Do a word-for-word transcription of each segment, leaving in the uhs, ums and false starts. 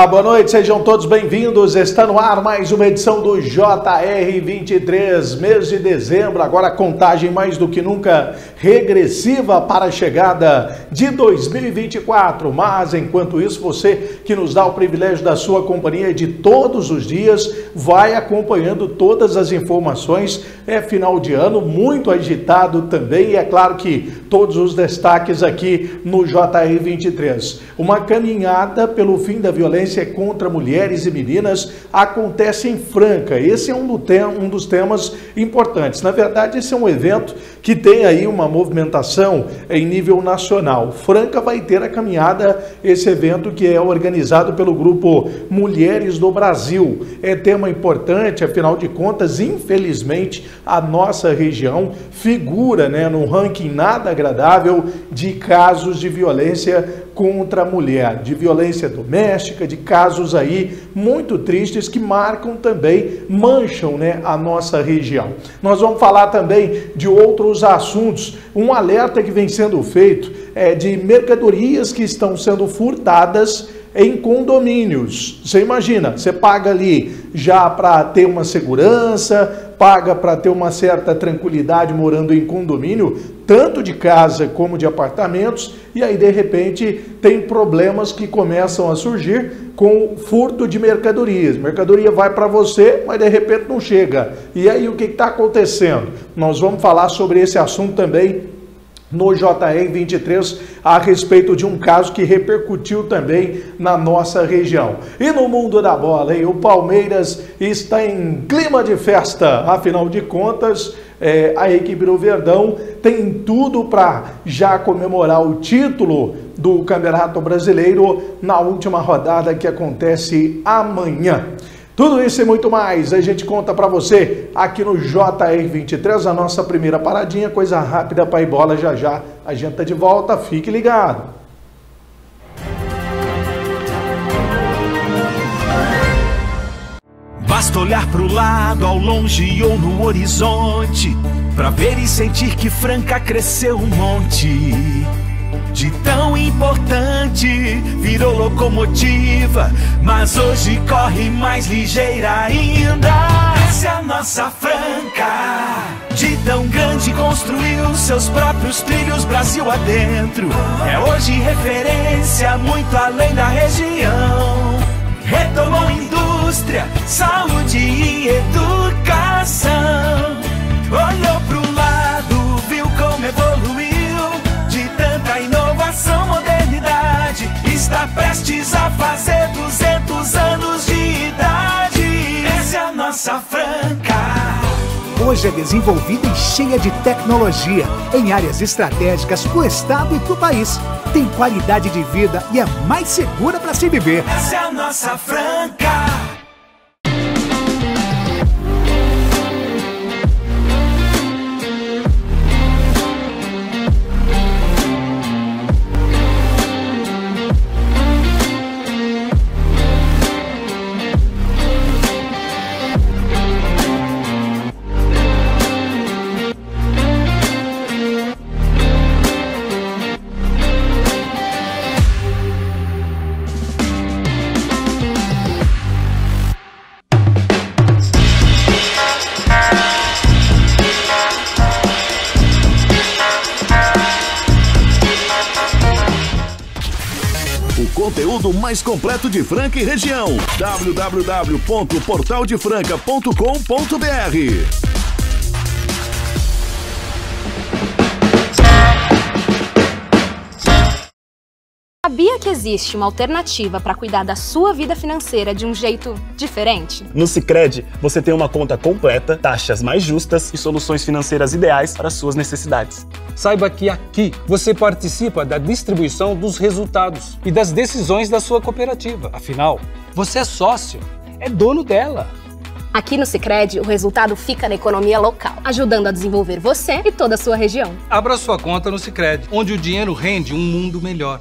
Olá, boa noite, sejam todos bem-vindos. Está no ar mais uma edição do J R vinte e três, mês de dezembro, agora a contagem mais do que nunca regressiva para a chegada de dois mil e vinte e quatro. Mas, enquanto isso, você que nos dá o privilégio da sua companhia de todos os dias, vai acompanhando todas as informações. É final de ano, muito agitado também, e é claro que todos os destaques aqui no J R vinte e três. Uma caminhada pelo fim da violência contra mulheres e meninas acontece em Franca. Esse é um, do tem, um dos temas importantes. Na verdade, esse é um evento que tem aí uma movimentação em nível nacional. Franca vai ter a caminhada, esse evento que é organizado pelo grupo Mulheres do Brasil. É tema importante, afinal de contas, infelizmente, a nossa região figura, né, num ranking nada agradável de casos de violência contra a mulher, de violência doméstica, de casos aí muito tristes que marcam também, mancham, né, a nossa região. Nós vamos falar também de outros assuntos, um alerta que vem sendo feito é de mercadorias que estão sendo furtadas em condomínios. Você imagina, você paga ali já para ter uma segurança, paga para ter uma certa tranquilidade morando em condomínio, tanto de casa como de apartamentos, e aí de repente tem problemas que começam a surgir com furto de mercadorias. Mercadoria vai para você, mas de repente não chega. E aí o que está acontecendo? Nós vamos falar sobre esse assunto também no J R vinte e três, a respeito de um caso que repercutiu também na nossa região. E no mundo da bola, hein? O Palmeiras está em clima de festa, afinal de contas, é, a equipe do Verdão tem tudo para já comemorar o título do Campeonato Brasileiro na última rodada que acontece amanhã. Tudo isso e muito mais a gente conta para você aqui no J R vinte e três, a nossa primeira paradinha, coisa rápida para ir bola, já já a gente tá de volta, fique ligado. Basta olhar pro lado, ao longe ou no horizonte, pra ver e sentir que Franca cresceu um monte. De tão importante, virou locomotiva, mas hoje corre mais ligeira ainda. Essa é a nossa Franca. De tão grande construiu seus próprios trilhos Brasil adentro. É hoje referência muito além da região. Retomou indústria, saúde e educação. Olhou pro lado, viu como evoluiu. Inovação, modernidade, está prestes a fazer duzentos anos de idade. Essa é a nossa Franca. Hoje é desenvolvida e cheia de tecnologia, em áreas estratégicas para o estado e para o país. Tem qualidade de vida e é mais segura para se viver. Essa é a nossa Franca. Conteúdo mais completo de Franca e região. w w w ponto portal de franca ponto com ponto b r. Sabia que existe uma alternativa para cuidar da sua vida financeira de um jeito diferente? No Sicredi, você tem uma conta completa, taxas mais justas e soluções financeiras ideais para suas necessidades. Saiba que aqui você participa da distribuição dos resultados e das decisões da sua cooperativa. Afinal, você é sócio, é dono dela. Aqui no Sicredi, o resultado fica na economia local, ajudando a desenvolver você e toda a sua região. Abra sua conta no Sicredi, onde o dinheiro rende um mundo melhor.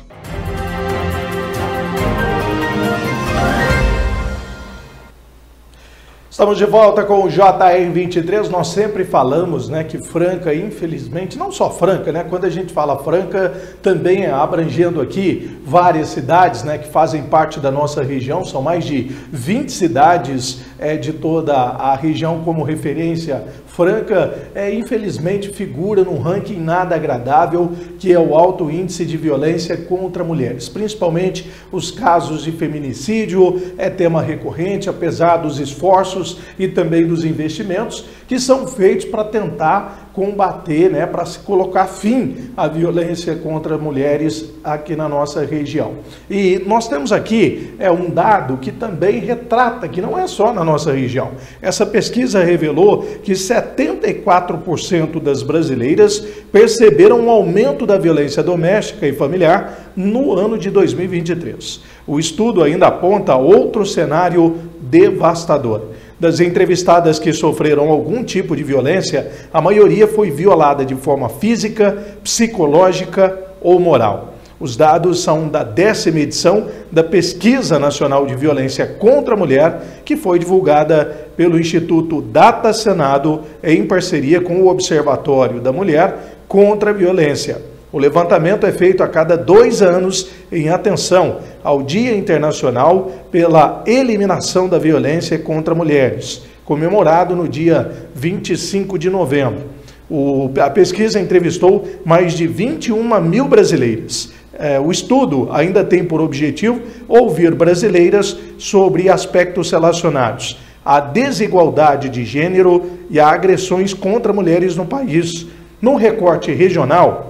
Estamos de volta com o J R vinte e três. Nós sempre falamos, né, que Franca, infelizmente, não só Franca, né, quando a gente fala Franca, também é abrangendo aqui várias cidades, né, que fazem parte da nossa região. São mais de vinte cidades é, de toda a região como referência. Franca, é, infelizmente, figura num ranking nada agradável, que é o alto índice de violência contra mulheres. Principalmente os casos de feminicídio é tema recorrente, apesar dos esforços e também dos investimentos que são feitos para tentar combater, né, para se colocar fim à violência contra mulheres aqui na nossa região. E nós temos aqui é, um dado que também retrata que não é só na nossa região. Essa pesquisa revelou que setenta e quatro por cento das brasileiras perceberam um aumento da violência doméstica e familiar no ano de dois mil e vinte e três. O estudo ainda aponta outro cenário devastador. Das entrevistadas que sofreram algum tipo de violência, a maioria foi violada de forma física, psicológica ou moral. Os dados são da décima edição da Pesquisa Nacional de Violência contra a Mulher, que foi divulgada pelo Instituto Data Senado em parceria com o Observatório da Mulher contra a Violência. O levantamento é feito a cada dois anos em atenção ao Dia Internacional pela Eliminação da Violência contra Mulheres, comemorado no dia vinte e cinco de novembro. O, a pesquisa entrevistou mais de vinte e uma mil brasileiras. É, o estudo ainda tem por objetivo ouvir brasileiras sobre aspectos relacionados à desigualdade de gênero e a agressões contra mulheres no país. No recorte regional,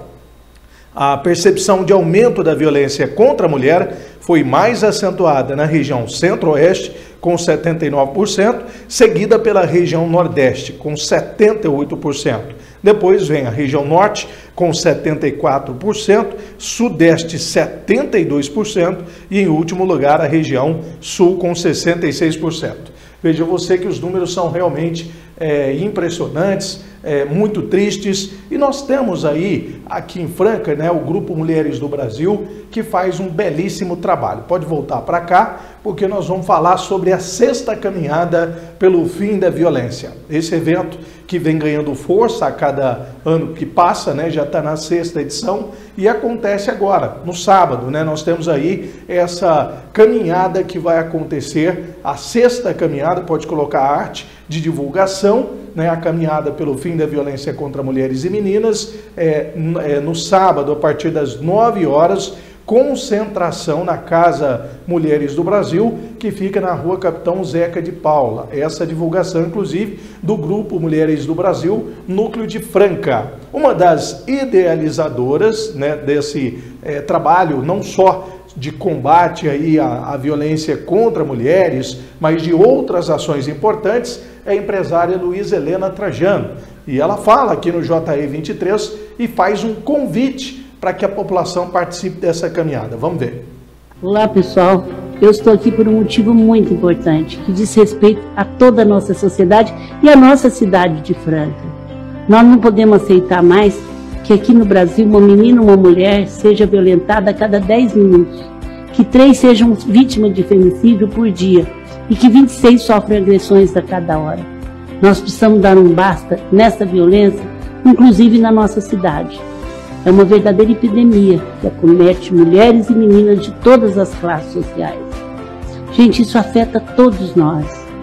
a percepção de aumento da violência contra a mulher foi mais acentuada na região centro-oeste, com setenta e nove por cento, seguida pela região nordeste, com setenta e oito por cento. Depois vem a região norte, com setenta e quatro por cento, sudeste, setenta e dois por cento e, em último lugar, a região sul, com sessenta e seis por cento. Veja você que os números são realmente é, impressionantes, é, muito tristes, e nós temos aí, aqui em Franca, né, o Grupo Mulheres do Brasil, que faz um belíssimo trabalho. Pode voltar para cá, porque nós vamos falar sobre a sexta caminhada pelo fim da violência. Esse evento que vem ganhando força a cada ano que passa, né, já está na sexta edição, e acontece agora, no sábado, né, nós temos aí essa caminhada que vai acontecer, a sexta caminhada, pode colocar a arte de divulgação, né, a caminhada pelo fim da violência contra mulheres e meninas, é, é, no sábado, a partir das nove horas, concentração na Casa Mulheres do Brasil, que fica na rua Capitão Zeca de Paula. Essa divulgação, inclusive, do Grupo Mulheres do Brasil, Núcleo de Franca. Uma das idealizadoras, né, desse é, trabalho, não só de combate aí à, à violência contra mulheres, mas de outras ações importantes, é a empresária Luísa Helena Trajano. E ela fala aqui no J E vinte e três e faz um convite para que a população participe dessa caminhada. Vamos ver. Olá, pessoal. Eu estou aqui por um motivo muito importante, que diz respeito a toda a nossa sociedade e a nossa cidade de Franca. Nós não podemos aceitar mais que aqui no Brasil uma menina ou uma mulher seja violentada a cada dez minutos, que três sejam vítimas de feminicídio por dia e que vinte e seis sofrem agressões a cada hora. Nós precisamos dar um basta nessa violência, inclusive na nossa cidade. É uma verdadeira epidemia que acomete mulheres e meninas de todas as classes sociais. Gente, isso afeta todos nós.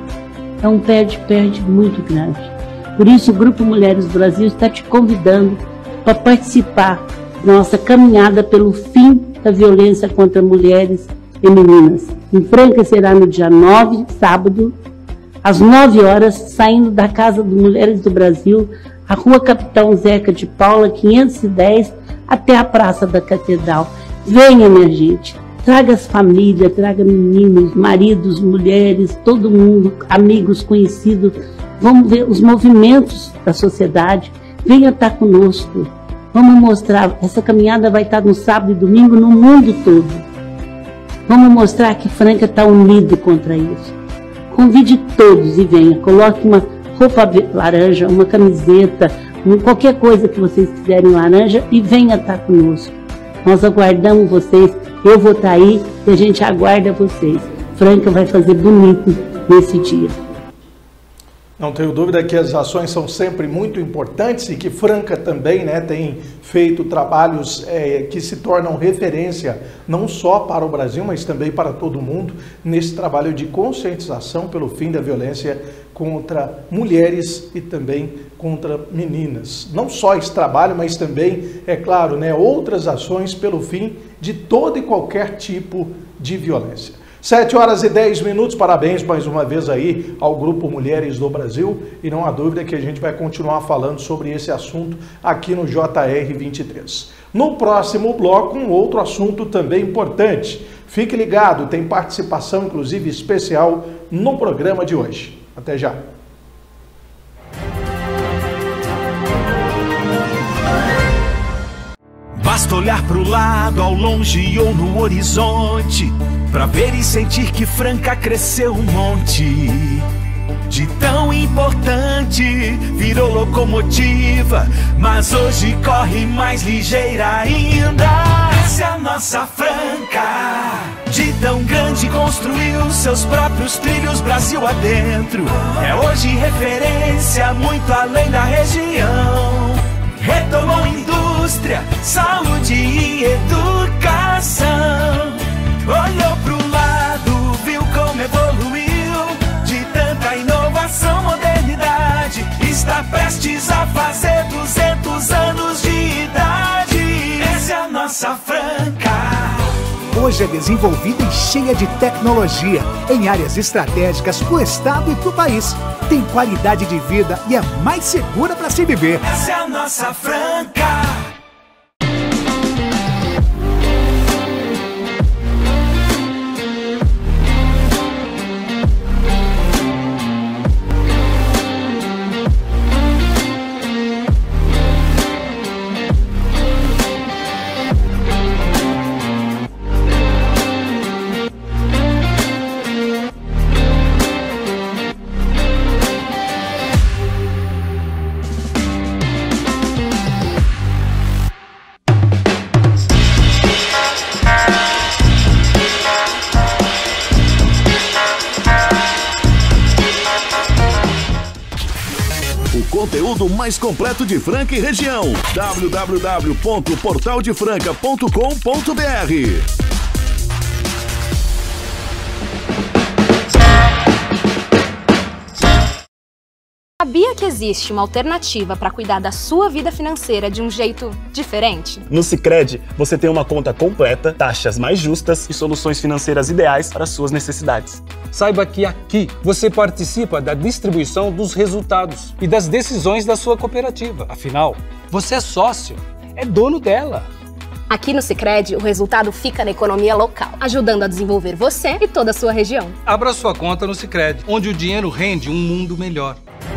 É um perde-perde muito grande. Por isso, o Grupo Mulheres do Brasil está te convidando para participar da nossa caminhada pelo fim da violência contra mulheres e meninas. Em Franca será no dia nove, sábado, às nove horas, saindo da Casa das Mulheres do Brasil, a Rua Capitão Zeca de Paula, quinhentos e dez, até a Praça da Catedral. Venha, minha gente, traga as famílias, traga meninos, maridos, mulheres, todo mundo, amigos, conhecidos. Vamos ver os movimentos da sociedade. Venha estar conosco. Vamos mostrar, essa caminhada vai estar no sábado e domingo no mundo todo. Vamos mostrar que Franca está unido contra isso. Convide todos e venha, coloque uma roupa laranja, uma camiseta, qualquer coisa que vocês quiserem laranja e venha estar conosco. Nós aguardamos vocês, eu vou estar aí e a gente aguarda vocês. Franca vai fazer bonito nesse dia. Não tenho dúvida que as ações são sempre muito importantes e que Franca também, né, tem feito trabalhos é, que se tornam referência não só para o Brasil, mas também para todo mundo nesse trabalho de conscientização pelo fim da violência contra mulheres e também contra meninas. Não só esse trabalho, mas também, é claro, né, outras ações pelo fim de todo e qualquer tipo de violência. sete horas e dez minutos, parabéns mais uma vez aí ao Grupo Mulheres do Brasil e não há dúvida que a gente vai continuar falando sobre esse assunto aqui no J R vinte e três. No próximo bloco, um outro assunto também importante. Fique ligado, tem participação inclusive especial no programa de hoje. Até já. Basta olhar pro lado, ao longe ou no horizonte, pra ver e sentir que Franca cresceu um monte. De tão importante, virou locomotiva, mas hoje corre mais ligeira ainda. Essa é a nossa Franca. De tão grande construiu seus próprios trilhos Brasil adentro. É hoje referência muito além da região. Retomou indústria, saúde e educação. Olhou pro lado, viu como evoluiu. De tanta inovação, modernidade, está prestes a fazer duzentos anos de idade. Essa é a nossa Franca. Hoje é desenvolvida e cheia de tecnologia em áreas estratégicas para o estado e para o país. Tem qualidade de vida e é mais segura para se viver. Essa é a nossa Franca. Conteúdo mais completo de Franca e região. w w w ponto portal de franca ponto com ponto b r. Sabia que existe uma alternativa para cuidar da sua vida financeira de um jeito diferente? No Sicredi, você tem uma conta completa, taxas mais justas e soluções financeiras ideais para suas necessidades. Saiba que aqui você participa da distribuição dos resultados e das decisões da sua cooperativa. Afinal, você é sócio, é dono dela. Aqui no Sicredi, o resultado fica na economia local, ajudando a desenvolver você e toda a sua região. Abra sua conta no Sicredi, onde o dinheiro rende um mundo melhor.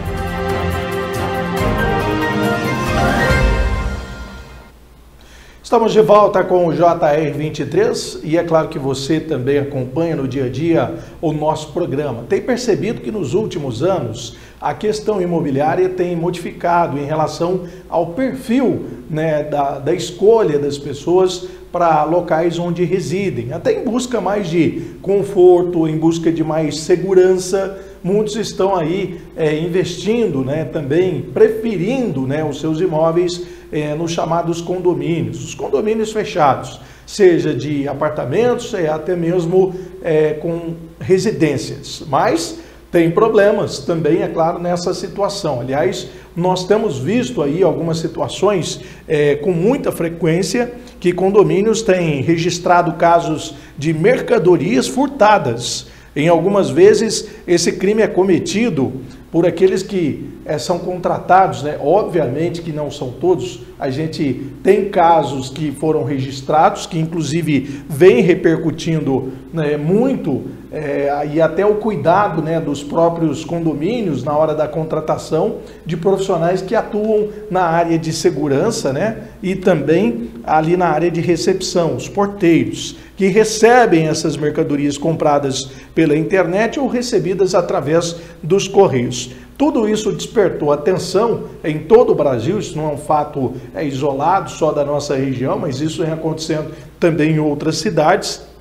Estamos de volta com o J R vinte e três e é claro que você também acompanha no dia a dia o nosso programa. Tem percebido que nos últimos anos a questão imobiliária tem modificado em relação ao perfil, né, da, da escolha das pessoas para locais onde residem, até em busca mais de conforto, em busca de mais segurança. Muitos estão aí é, investindo, né, também preferindo, né, os seus imóveis é, nos chamados condomínios, os condomínios fechados, seja de apartamentos, é, até mesmo é, com residências. Mas tem problemas também, é claro, nessa situação. Aliás, nós temos visto aí algumas situações é, com muita frequência que condomínios têm registrado casos de mercadorias furtadas. Em algumas vezes, esse crime é cometido por aqueles que é, são contratados, né? Obviamente que não são todos, a gente tem casos que foram registrados, que inclusive vem repercutindo, né, muito, é, e até o cuidado, né, dos próprios condomínios na hora da contratação de profissionais que atuam na área de segurança, né, e também ali na área de recepção, os porteiros, que recebem essas mercadorias compradas pela internet ou recebidas através dos correios. Tudo isso despertou atenção em todo o Brasil, isso não é um fato é, isolado só da nossa região, mas isso vem acontecendo também em outras cidades.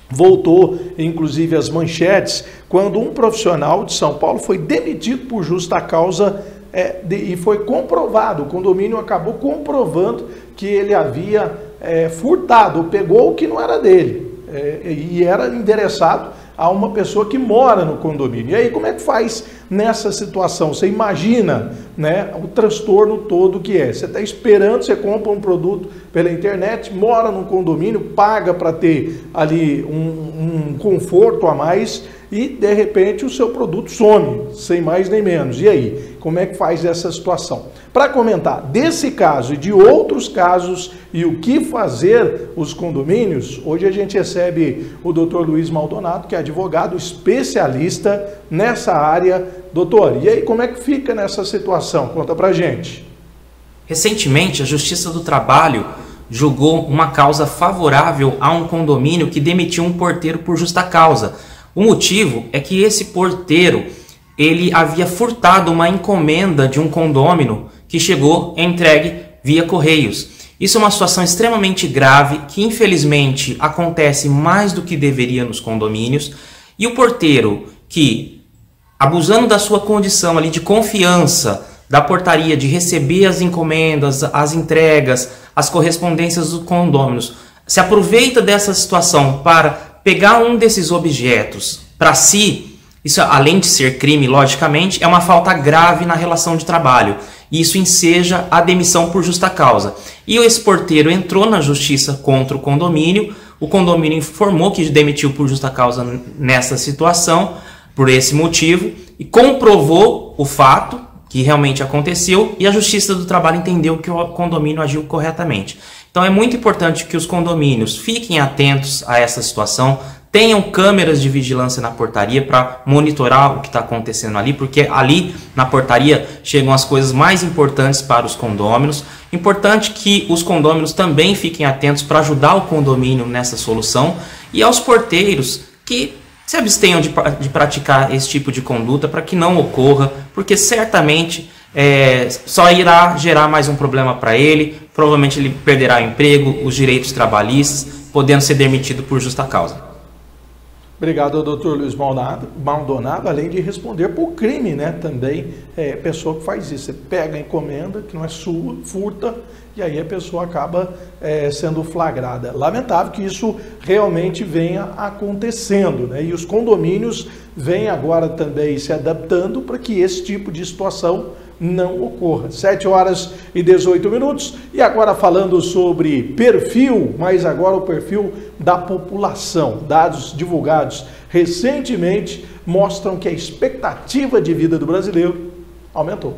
voltou, inclusive, às manchetes, quando um profissional de São Paulo foi demitido por justa causa é, de, e foi comprovado, o condomínio acabou comprovando que ele havia é, furtado, pegou o que não era dele, é, e era endereçado a uma pessoa que mora no condomínio. E aí, como é que faz nessa situação? Você imagina, né, o transtorno todo que é. Você está esperando, você compra um produto pela internet, mora num condomínio, paga para ter ali um, um conforto a mais e, de repente, o seu produto some, sem mais nem menos. E aí, como é que faz essa situação? Para comentar desse caso e de outros casos e o que fazer os condomínios, hoje a gente recebe o doutor Luiz Maldonado, que é advogado especialista nessa área. Doutor, e aí como é que fica nessa situação? Conta pra gente. Recentemente, a Justiça do Trabalho julgou uma causa favorável a um condomínio que demitiu um porteiro por justa causa. O motivo é que esse porteiro ele havia furtado uma encomenda de um condômino que chegou entregue via Correios. Isso é uma situação extremamente grave que infelizmente acontece mais do que deveria nos condomínios, e o porteiro que, abusando da sua condição ali de confiança da portaria, de receber as encomendas, as entregas, as correspondências dos condôminos, se aproveita dessa situação para pegar um desses objetos para si, isso além de ser crime, logicamente, é uma falta grave na relação de trabalho. E isso enseja a demissão por justa causa. E esse porteiro entrou na justiça contra o condomínio, o condomínio informou que demitiu por justa causa nessa situação, por esse motivo, e comprovou o fato que realmente aconteceu, e a Justiça do Trabalho entendeu que o condomínio agiu corretamente. Então é muito importante que os condomínios fiquem atentos a essa situação, tenham câmeras de vigilância na portaria para monitorar o que está acontecendo ali, porque ali na portaria chegam as coisas mais importantes para os condôminos. Importante que os condôminos também fiquem atentos para ajudar o condomínio nessa solução, e aos porteiros que se abstenham de, de praticar esse tipo de conduta para que não ocorra, porque certamente é, só irá gerar mais um problema para ele, provavelmente ele perderá o emprego, os direitos trabalhistas, podendo ser demitido por justa causa. Obrigado, doutor Luiz Maldonado, além de responder por crime, né? Também é pessoa que faz isso. Você pega a encomenda, que não é sua, furta, e aí a pessoa acaba é, sendo flagrada. Lamentável que isso realmente venha acontecendo, né? E os condomínios vêm agora também se adaptando para que esse tipo de situação não ocorra. sete horas e dezoito minutos, e agora falando sobre perfil, mas agora o perfil da população. Dados divulgados recentemente mostram que a expectativa de vida do brasileiro aumentou.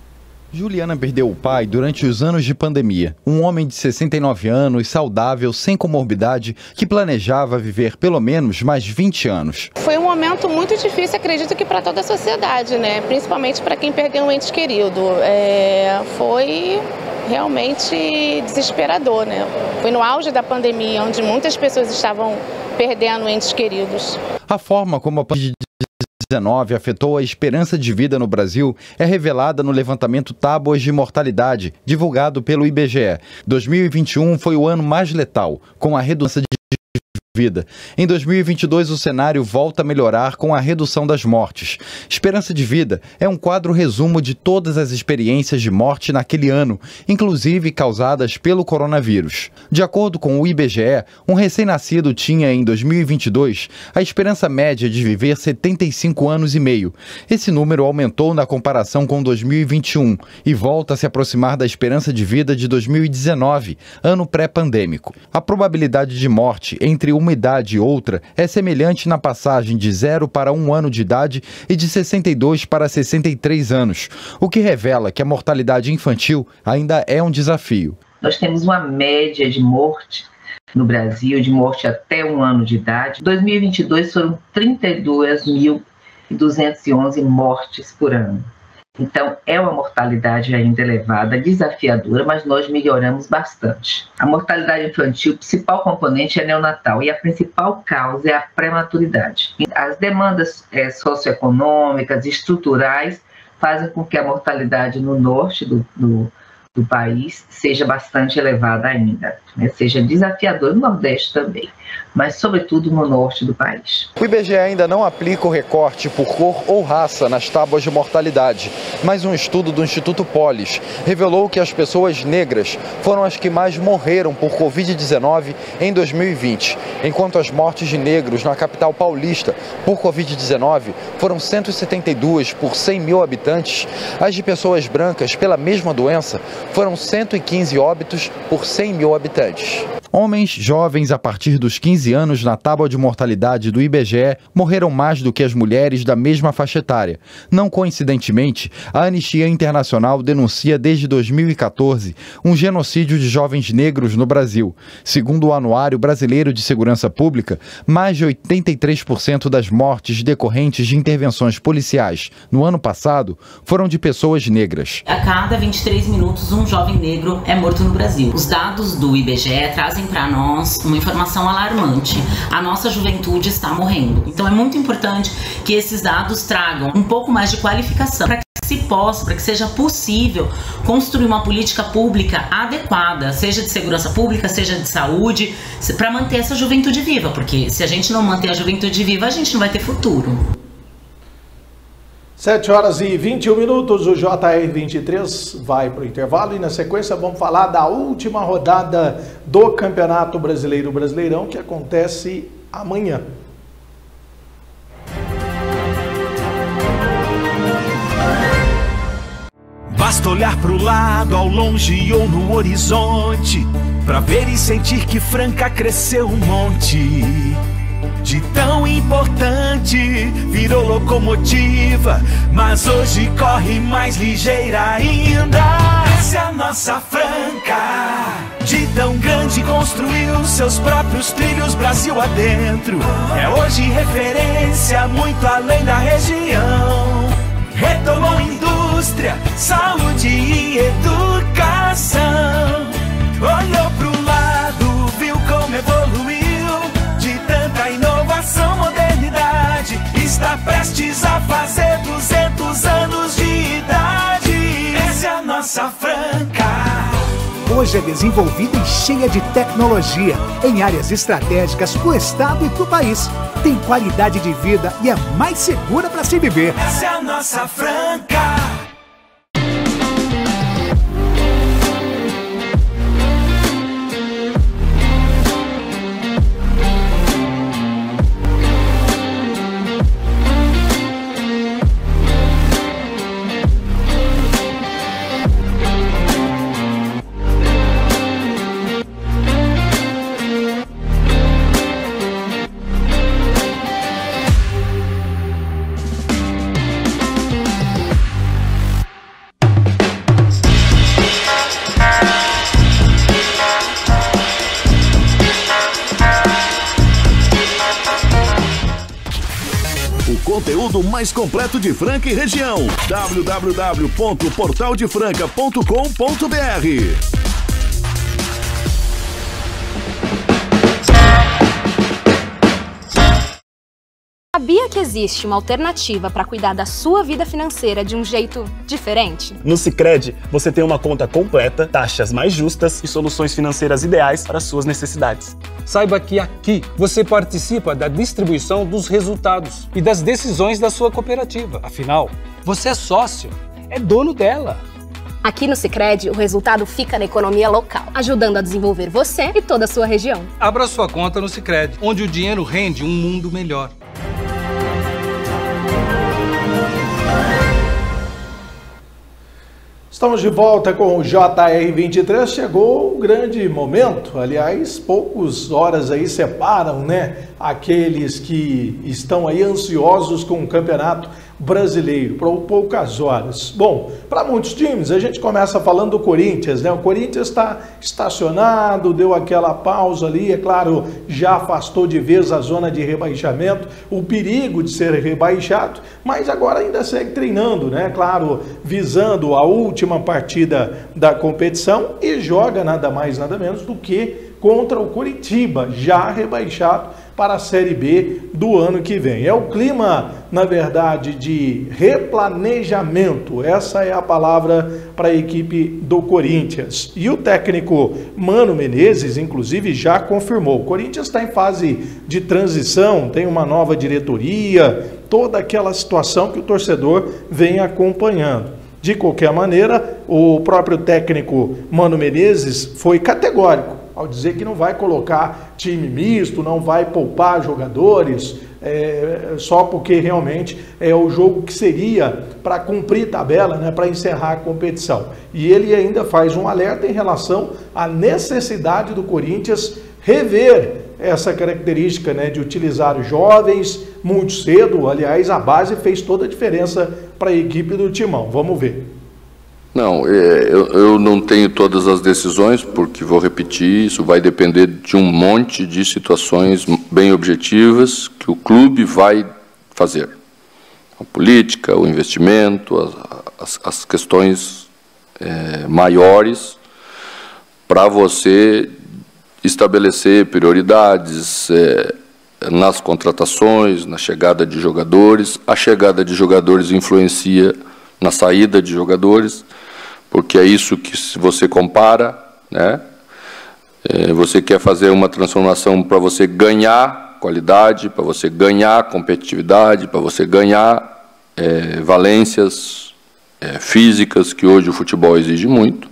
Juliana perdeu o pai durante os anos de pandemia. Um homem de sessenta e nove anos, saudável, sem comorbidade, que planejava viver pelo menos mais vinte anos. Foi um momento muito difícil, acredito que para toda a sociedade, né? Principalmente para quem perdeu um ente querido. É... Foi realmente desesperador, né? Foi no auge da pandemia, onde muitas pessoas estavam perdendo entes queridos. A forma como a pandemia dezenove afetou a esperança de vida no Brasil é revelada no levantamento Tábuas de Mortalidade, divulgado pelo I B G E. dois mil e vinte e um foi o ano mais letal, com a redução de vida. Em dois mil e vinte e dois, o cenário volta a melhorar com a redução das mortes. Esperança de vida é um quadro resumo de todas as experiências de morte naquele ano, inclusive causadas pelo coronavírus. De acordo com o I B G E, um recém-nascido tinha, em dois mil e vinte e dois, a esperança média de viver setenta e cinco anos e meio. Esse número aumentou na comparação com dois mil e vinte e um e volta a se aproximar da esperança de vida de dois mil e dezenove, ano pré-pandêmico. A probabilidade de morte entre uma idade e outra é semelhante na passagem de zero para um ano de idade e de sessenta e dois para sessenta e três anos, o que revela que a mortalidade infantil ainda é um desafio. Nós temos uma média de morte no Brasil, de morte até um ano de idade. Em dois mil e vinte e dois foram trinta e duas mil duzentas e onze mortes por ano. Então, é uma mortalidade ainda elevada, desafiadora, mas nós melhoramos bastante. A mortalidade infantil, o principal componente é neonatal e a principal causa é a prematuridade. As demandas é, socioeconômicas, estruturais, fazem com que a mortalidade no norte do, do, do país seja bastante elevada ainda. né, seja desafiador no Nordeste também, mas sobretudo no Norte do país. O I B G E ainda não aplica o recorte por cor ou raça nas tábuas de mortalidade, mas um estudo do Instituto Polis revelou que as pessoas negras foram as que mais morreram por covid dezenove em dois mil e vinte, enquanto as mortes de negros na capital paulista por covid dezenove foram cento e setenta e duas por cem mil habitantes, as de pessoas brancas pela mesma doença foram cento e quinze óbitos por cem mil habitantes. Homens jovens a partir dos quinze anos na tábua de mortalidade do I B G E morreram mais do que as mulheres da mesma faixa etária. Não coincidentemente, a Anistia Internacional denuncia desde dois mil e quatorze um genocídio de jovens negros no Brasil. Segundo o Anuário Brasileiro de Segurança Pública, mais de oitenta e três por cento das mortes decorrentes de intervenções policiais no ano passado foram de pessoas negras. A cada vinte e três minutos, um jovem negro é morto no Brasil. Os dados do I B G E trazem para nós uma informação alarmante. A nossa juventude está morrendo. Então é muito importante que esses dados tragam um pouco mais de qualificação para que se possa, para que seja possível construir uma política pública adequada, seja de segurança pública, seja de saúde, para manter essa juventude viva, porque se a gente não manter a juventude viva, a gente não vai ter futuro. sete horas e vinte e um minutos, o J R vinte e três vai para o intervalo e na sequência vamos falar da última rodada do Campeonato Brasileiro Brasileirão que acontece amanhã. Basta olhar pro lado, ao longe ou no horizonte, pra ver e sentir que Franca cresceu um monte. De tão importante virou locomotiva, mas hoje corre mais ligeira ainda. Essa é a nossa Franca. De tão grande construiu seus próprios trilhos Brasil adentro. É hoje referência muito além da região. Retomou indústria, saúde e educação. Olhou pro lado, viu como evoluiu. De tanta inovação, modernidade, está prestes a fazer duzentos anos de idade. Essa é a nossa Franca. Hoje é desenvolvida e cheia de tecnologia em áreas estratégicas para o estado e para o país. Tem qualidade de vida e é mais segura para se viver. Essa é a nossa Franca. Conteúdo mais completo de Franca e região. w w w ponto portal de franca ponto com ponto b r. Sabia que existe uma alternativa para cuidar da sua vida financeira de um jeito diferente? No Sicredi, você tem uma conta completa, taxas mais justas e soluções financeiras ideais para suas necessidades. Saiba que aqui você participa da distribuição dos resultados e das decisões da sua cooperativa. Afinal, você é sócio, é dono dela. Aqui no Sicredi, o resultado fica na economia local, ajudando a desenvolver você e toda a sua região. Abra sua conta no Sicredi, onde o dinheiro rende um mundo melhor. Estamos de volta com o J R vinte e três, chegou o grande momento, aliás, poucas horas aí separam, né, aqueles que estão aí ansiosos com o Campeonato Brasileiro, por poucas horas. Bom, para muitos times, a gente começa falando do Corinthians, né, o Corinthians está estacionado, deu aquela pausa ali, é claro, já afastou de vez a zona de rebaixamento, o perigo de ser rebaixado, mas agora ainda segue treinando, né, claro, visando a última partida da competição e joga nada mais, nada menos do que contra o Coritiba, já rebaixado para a Série B do ano que vem. É o clima, na verdade, de replanejamento. Essa é a palavra para a equipe do Corinthians. E o técnico Mano Menezes, inclusive, já confirmou. O Corinthians está em fase de transição, tem uma nova diretoria, toda aquela situação que o torcedor vem acompanhando. De qualquer maneira, o próprio técnico Mano Menezes foi categórico ao dizer que não vai colocar time misto, não vai poupar jogadores, é, só porque realmente é o jogo que seria para cumprir tabela, né, para encerrar a competição. E ele ainda faz um alerta em relação à necessidade do Corinthians rever essa característica, né, de utilizar jovens muito cedo. Aliás, a base fez toda a diferença para a equipe do Timão. Vamos ver. Não, é, eu, eu não tenho todas as decisões, porque, vou repetir, isso vai depender de um monte de situações bem objetivas que o clube vai fazer. A política, o investimento, as, as, as questões é, maiores, para você estabelecer prioridades é, nas contratações, na chegada de jogadores. A chegada de jogadores influencia na saída de jogadores, porque é isso que você compara, né? É, você quer fazer uma transformação para você ganhar qualidade, para você ganhar competitividade, para você ganhar é, valências é, físicas, que hoje o futebol exige muito,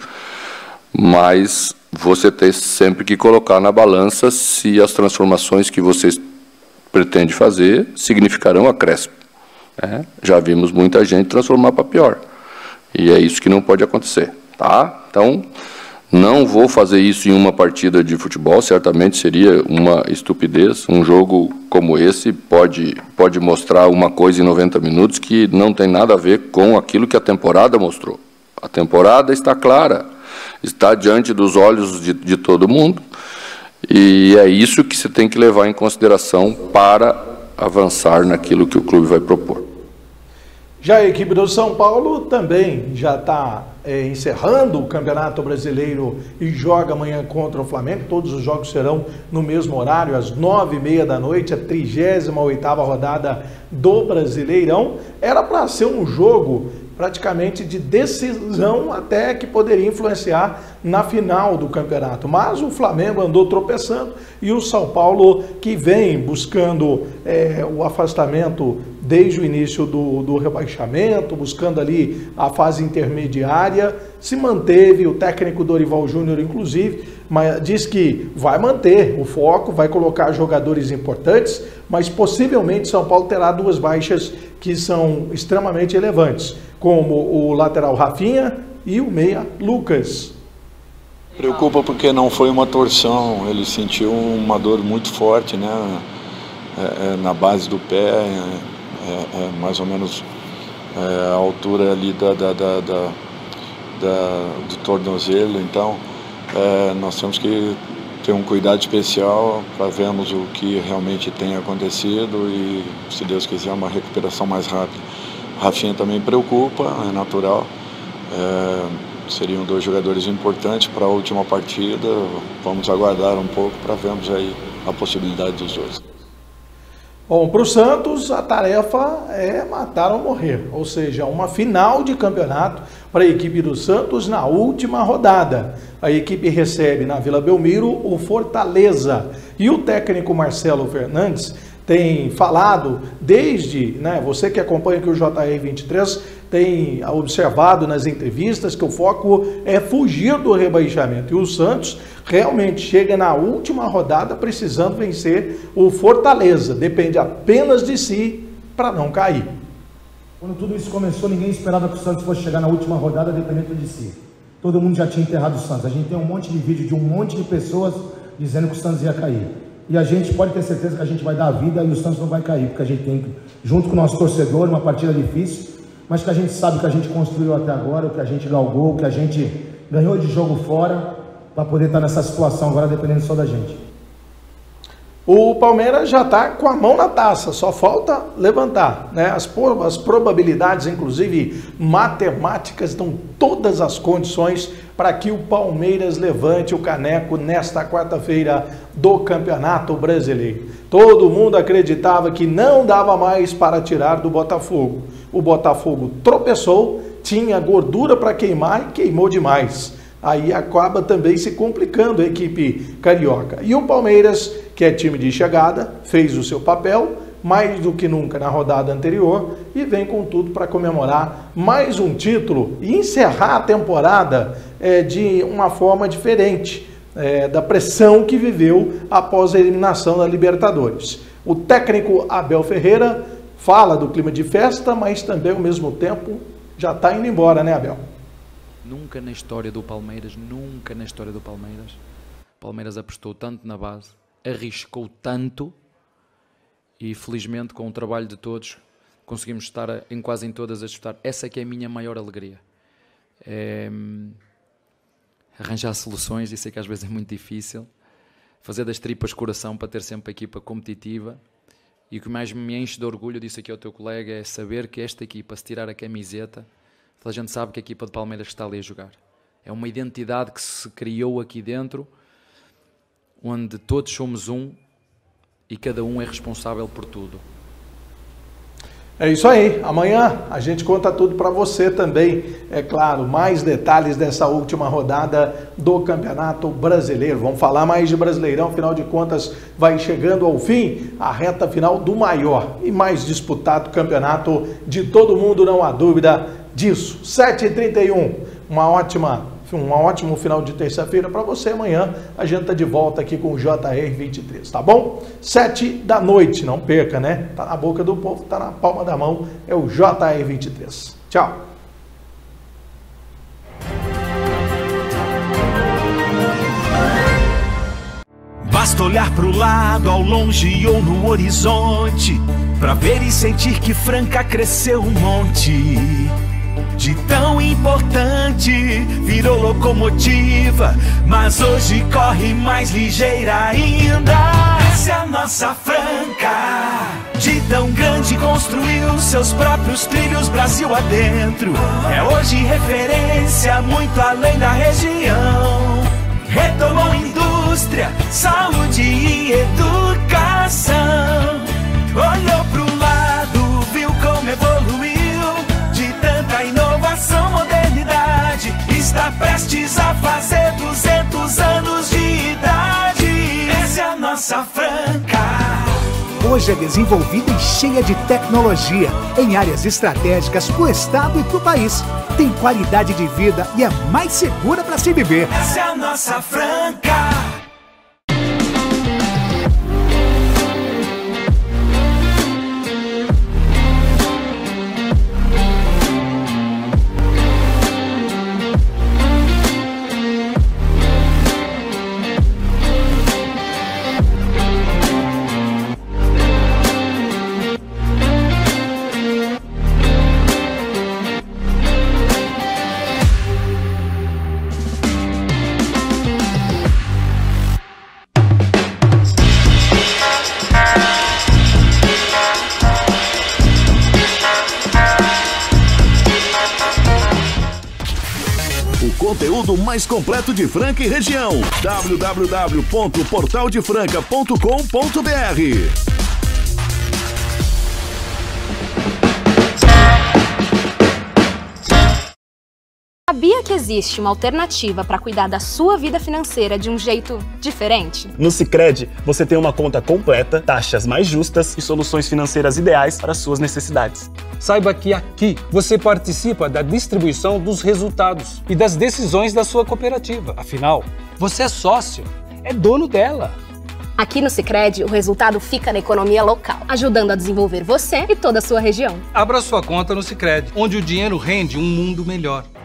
mas você tem sempre que colocar na balança se as transformações que você pretende fazer significarão acréscimo. É, já vimos muita gente transformar para pior. E é isso que não pode acontecer, tá? Então, não vou fazer isso em uma partida de futebol, certamente seria uma estupidez. Um jogo como esse pode, pode mostrar uma coisa em noventa minutos que não tem nada a ver com aquilo que a temporada mostrou. A temporada está clara, está diante dos olhos de, de todo mundo, e é isso que você tem que levar em consideração para avançar naquilo que o clube vai propor. Já a equipe do São Paulo também já está é, encerrando o Campeonato Brasileiro e joga amanhã contra o Flamengo. Todos os jogos serão no mesmo horário, às nove e meia da noite, a trigésima oitava rodada do Brasileirão. Era para ser um jogo praticamente de decisão, até que poderia influenciar na final do campeonato. Mas o Flamengo andou tropeçando e o São Paulo, que vem buscando é, o afastamento desde o início do, do rebaixamento, buscando ali a fase intermediária, se manteve. O técnico Dorival Júnior, inclusive, mas diz que vai manter o foco, vai colocar jogadores importantes, mas possivelmente São Paulo terá duas baixas que são extremamente relevantes, como o lateral Rafinha e o meia Lucas. Preocupa porque não foi uma torção, ele sentiu uma dor muito forte, né, é, é, na base do pé, é, é, mais ou menos é, a altura ali da, da, da, da, da, do tornozelo. Então é, nós temos que ter um cuidado especial para vermos o que realmente tem acontecido e, se Deus quiser, uma recuperação mais rápida. Rafinha também preocupa, é natural. É, seriam dois jogadores importantes para a última partida. Vamos aguardar um pouco para vermos aí a possibilidade dos dois. Bom, para o Santos a tarefa é matar ou morrer, ou seja, uma final de campeonato para a equipe do Santos na última rodada. A equipe recebe na Vila Belmiro o Fortaleza e o técnico Marcelo Fernandes tem falado desde, né, você que acompanha aqui o J R vinte e três, tem observado nas entrevistas que o foco é fugir do rebaixamento. E o Santos realmente chega na última rodada precisando vencer o Fortaleza. Depende apenas de si para não cair. Quando tudo isso começou, ninguém esperava que o Santos fosse chegar na última rodada dependendo de si. Todo mundo já tinha enterrado o Santos. A gente tem um monte de vídeo de um monte de pessoas dizendo que o Santos ia cair. E a gente pode ter certeza que a gente vai dar a vida e o Santos não vai cair, porque a gente tem, junto com o nosso torcedor, uma partida difícil, mas que a gente sabe que a gente construiu até agora, o que a gente galgou, o que a gente ganhou de jogo fora, para poder estar nessa situação agora dependendo só da gente. O Palmeiras já está com a mão na taça, só falta levantar, né? As, as probabilidades, inclusive matemáticas, dão todas as condições para que o Palmeiras levante o caneco nesta quarta-feira do Campeonato Brasileiro. Todo mundo acreditava que não dava mais para tirar do Botafogo. O Botafogo tropeçou, tinha gordura para queimar e queimou demais. Aí acaba também se complicando a equipe carioca. E o Palmeiras, que é time de chegada, fez o seu papel, mais do que nunca na rodada anterior, e vem com tudo para comemorar mais um título e encerrar a temporada é, de uma forma diferente é, da pressão que viveu após a eliminação da Libertadores. O técnico Abel Ferreira fala do clima de festa, mas também ao mesmo tempo já está indo embora, né, Abel? Nunca na história do Palmeiras, nunca na história do Palmeiras, o Palmeiras apostou tanto na base, arriscou tanto e felizmente com o trabalho de todos conseguimos estar em quase em todas a disputar. Essa é que é a minha maior alegria. É arranjar soluções, e sei que às vezes é muito difícil, fazer das tripas coração para ter sempre a equipa competitiva. E o que mais me enche de orgulho, disse aqui ao teu colega, é saber que esta equipa, se tirar a camiseta, toda a gente sabe que a equipa de Palmeiras está ali a jogar. É uma identidade que se criou aqui dentro, onde todos somos um e cada um é responsável por tudo. É isso aí. Amanhã a gente conta tudo para você também. É claro, mais detalhes dessa última rodada do Campeonato Brasileiro. Vamos falar mais de Brasileirão, afinal de contas vai chegando ao fim a reta final do maior e mais disputado campeonato de todo mundo, não há dúvida disso. sete e trinta e um, uma ótima, um ótimo final de terça-feira para você. Amanhã a gente tá de volta aqui com o J R vinte e três, tá bom? sete da noite, não perca, né? Tá na boca do povo, tá na palma da mão, é o J R vinte e três. Tchau. Basta olhar pro lado, ao longe ou no horizonte, pra ver e sentir que Franca cresceu um monte. De tão importante virou locomotiva, mas hoje corre mais ligeira ainda. Essa é a nossa Franca. De tão grande construiu seus próprios trilhos Brasil adentro. É hoje referência muito além da região. Retomou indústria, saúde e educação. Olhou pro lado, viu como evoluiu. De tanta inovação, modernidade, está prestes a fazer duzentos anos de idade. Essa é a nossa Franca. Hoje é desenvolvida e cheia de tecnologia, em áreas estratégicas para o estado e para o país. Tem qualidade de vida e é mais segura para se viver. Essa é a nossa Franca. Conteúdo mais completo de Franca e região. w w w ponto portal de franca ponto com ponto b r. Sabia que existe uma alternativa para cuidar da sua vida financeira de um jeito diferente? No Sicredi, você tem uma conta completa, taxas mais justas e soluções financeiras ideais para suas necessidades. Saiba que aqui você participa da distribuição dos resultados e das decisões da sua cooperativa. Afinal, você é sócio, é dono dela. Aqui no Sicredi, o resultado fica na economia local, ajudando a desenvolver você e toda a sua região. Abra sua conta no Sicredi, onde o dinheiro rende um mundo melhor.